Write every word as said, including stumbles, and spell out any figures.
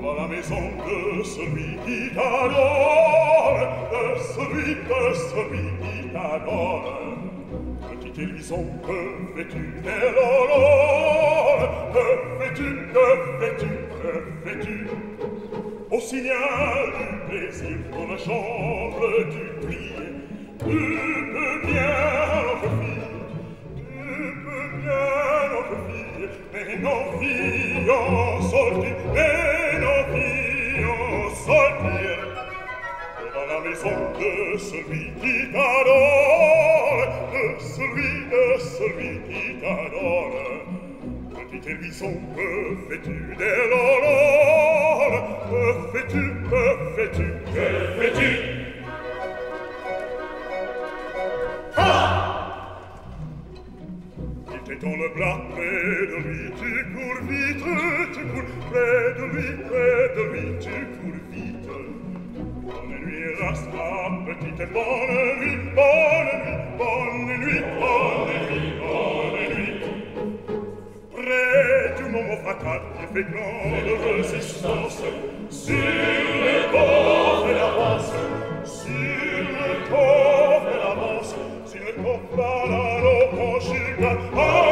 devant la maison de celui qui t'adore, de celui, de celui qui t'adore. Petite Élison, que fais-tu dès l'aurore? Que fais-tu, que fais-tu, que fais-tu? Au signal du plaisir pour la chambre du prix, tu peux bien, notre fille, tu peux bien, notre fille, mais nos filles en sortir, mais nos filles en sortir. Devant la maison de celui qui t'adore, de celui, de celui qui t'adore. Petite Élison, que fais-tu dès l'aurore? Que fais-tu, que fais-tu, que fais-tu? Ah! Il t'étend le bras près de lui, tu cours vite, tu cours près de lui, près de lui, tu cours vite. Bonne nuit, Rasta, petite, bonne nuit, bonne nuit, bonne nuit, bonne nuit, bonne nuit. Près du moment fatal qui fait grande résistance, sur le coffre elle avance, sur le coffre elle avance, sur le coffre à la robe conjugale.